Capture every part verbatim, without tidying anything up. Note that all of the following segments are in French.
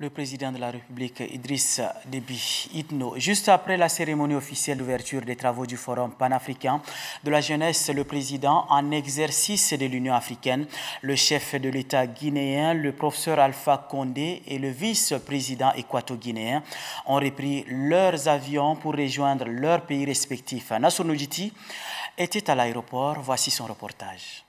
Le président de la République, Idriss Déby Itno. Juste après la cérémonie officielle d'ouverture des travaux du Forum panafricain de la jeunesse, le président en exercice de l'Union africaine, le chef de l'État guinéen, le professeur Alpha Condé et le vice-président équato-guinéen ont repris leurs avions pour rejoindre leurs pays respectifs. Nassour Noudjiti était à l'aéroport. Voici son reportage.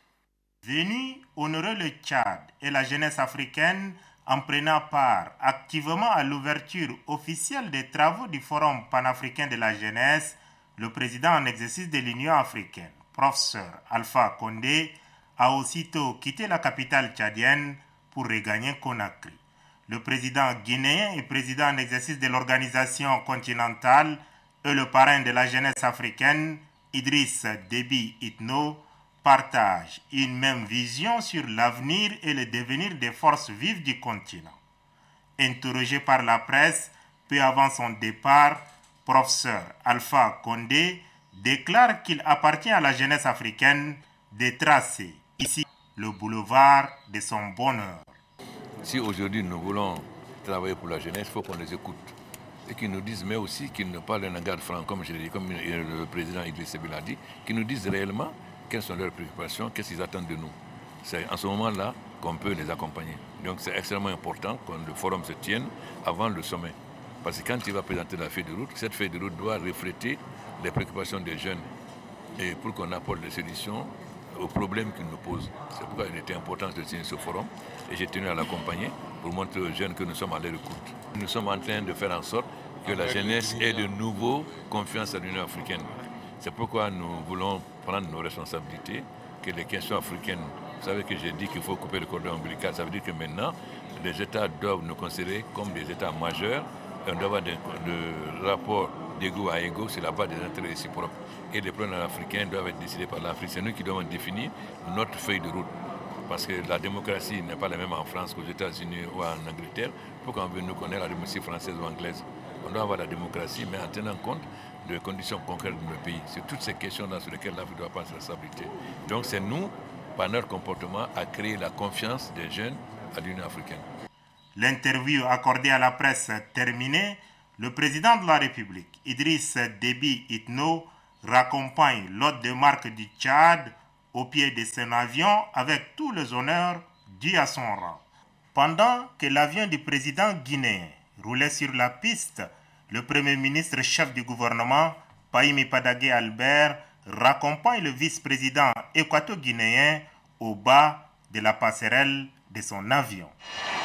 Venu honorer le Tchad et la jeunesse africaine en prenant part activement à l'ouverture officielle des travaux du Forum panafricain de la jeunesse, le président en exercice de l'Union africaine, professeur Alpha Condé, a aussitôt quitté la capitale tchadienne pour regagner Conakry. Le président guinéen et président en exercice de l'organisation continentale et le parrain de la jeunesse africaine, Idriss Déby Itno, partagent une même vision sur l'avenir et le devenir des forces vives du continent. Interrogé par la presse peu avant son départ, professeur Alpha Condé déclare qu'il appartient à la jeunesse africaine de tracer ici le boulevard de son bonheur. Si aujourd'hui nous voulons travailler pour la jeunesse, il faut qu'on les écoute et qu'ils nous disent, mais aussi qu'ils ne parlent un langage franc, comme je l'ai dit, comme le président Idriss Déby l'a dit, qu'ils nous disent réellement quelles sont leurs préoccupations, qu'est-ce qu'ils attendent de nous. C'est en ce moment-là qu'on peut les accompagner. Donc c'est extrêmement important que le forum se tienne avant le sommet. Parce que quand il va présenter la feuille de route, cette feuille de route doit refléter les préoccupations des jeunes et pour qu'on apporte des solutions aux problèmes qu'ils nous posent. C'est pourquoi il était important de tenir ce forum et j'ai tenu à l'accompagner pour montrer aux jeunes que nous sommes à leur écoute. Nous sommes en train de faire en sorte que la jeunesse ait de nouveau confiance à l'Union africaine. C'est pourquoi nous voulons prendre nos responsabilités, que les questions africaines, vous savez que j'ai dit qu'il faut couper le cordon ombilical, ça veut dire que maintenant, les États doivent nous considérer comme des États majeurs, et on doit avoir des, des rapports d'égo à égo sur la base des intérêts réciproques. Et les problèmes africains doivent être décidés par l'Afrique. C'est nous qui devons définir notre feuille de route. Parce que la démocratie n'est pas la même en France qu'aux États-Unis ou en Angleterre. Pourquoi on veut nous connaître la démocratie française ou anglaise? On doit avoir la démocratie, mais en tenant compte des conditions concrètes de nos pays. C'est toutes ces questions-là sur lesquelles l'Afrique doit prendre sa responsabilité. Donc c'est nous, par notre comportement, à créer la confiance des jeunes à l'Union africaine. L'interview accordée à la presse terminée, le président de la République, Idriss Déby Itno, raccompagne l'hôte de marque du Tchad au pied de son avion avec tous les honneurs dus à son rang. Pendant que l'avion du président guinéen roulait sur la piste, le Premier ministre chef du gouvernement, Pahimi Padagué Albert, raccompagne le vice-président équato-guinéen au bas de la passerelle de son avion.